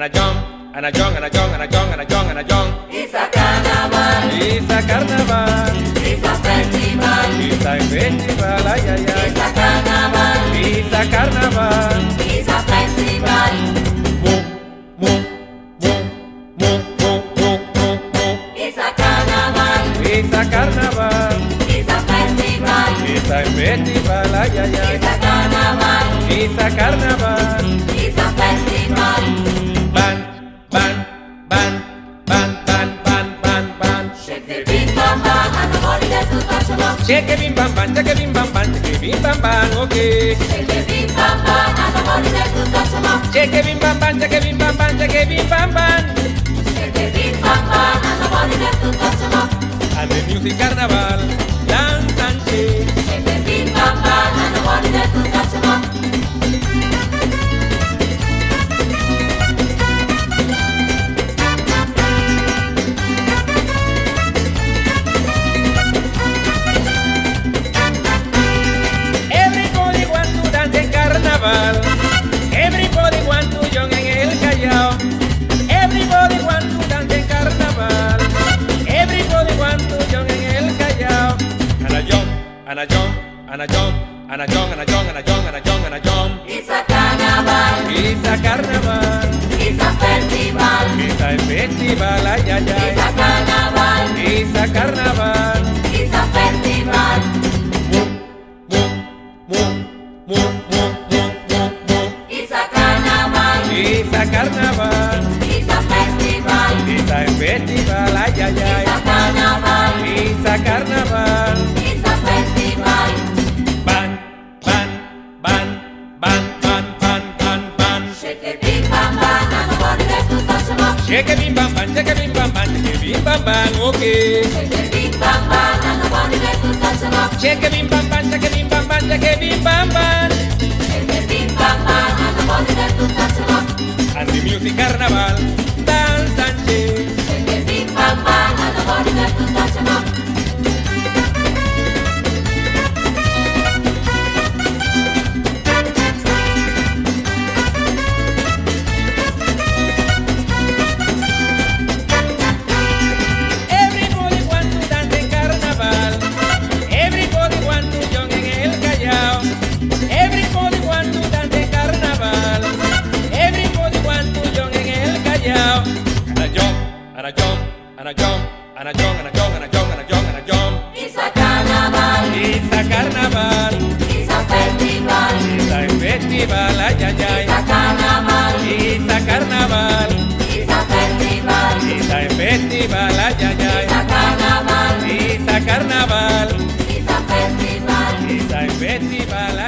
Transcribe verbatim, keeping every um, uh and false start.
a jump, and a jump, and a jump, and a jump, and a jump, and a jump. It's a carnaval. It's a carnaval. It's a festival. It's a festival, ay, ay, ay. It's a carnaval. It's a carnaval. It's a festival. Mu, mu, mu, mu, mu, mu, mu, mu. It's a carnaval. It's a carnaval. It's a festival. It's a festival, ay, ay, ay. It's a carnaval. It's a carnaval. It's a festival. Ban, ban, ban, ban, ban, ban, ban, ban. Shake the big bam bam and nobody there to touch them up. Shake it, bim, bam, bam, shake it, bim, bam, bam, shake it, bim, bam, bam, okay. Shake the big bam bam and nobody there to touch them up. Shake it, bim, bam, bam, shake it, bim, bam, bam, shake it, bim, bam, bam. Shake the big bam bam and nobody there to touch them up. And the music carnaval, dance and shake. Shake the big bam bam and nobody there to touch them up. Everybody want to dance en carnaval. Everybody want to join en el Callao. Everybody want to dance en carnaval. Everybody want to join en el Callao. And a jump, and a jump, and a jump, and a jump, and a jump, and a jump, and a jump, and a jump. It's a carnaval. It's a carnaval. It's a festival. It's a festival, ay, ay, It's ay. a carnaval. It's a carnaval. It's a festival. Mu, mu, mu, mu, mu, mu, mu. It's a carnaval. It's a carnaval. It's a festival. It's a festival, ay, ay, It's a ay. carnaval. It's a carnaval. It's a festival. Ban, ban, ban, ban, ban, ban, ban, ban. Shake the big bam bam and nobody there to touch them up. Shake it, bim, bam, bam, shake it, bim, bam, bam, shake it, bim, bam, bam, okay. Shake the big bam bam and nobody there to touch them up. Shake it, bim, bam, bam, shake it, bim, bam, bam, shake it, bim, bam, bam. Shake the big bam bam and nobody there to touch them up. And the music carnaval, dance and shake. Shake the big bam bam and nobody there to touch them up. Everybody want to dance en carnaval. Everybody want to join en el Callao. Everybody want to dance en carnaval. Everybody want to join en el Callao. And a jump, and a jump, and a jump, and a jump, and a jump, and a jump, and a jump, and a jump. It's a carnaval. It's a carnaval. It's a festival. It's a festival, ay, ay, It's ay. a carnaval. It's a carnaval. It's a festival. It's a festival, ay, ay, It's ay. a carnaval. It's a carnaval. It's a festival. It's a festival,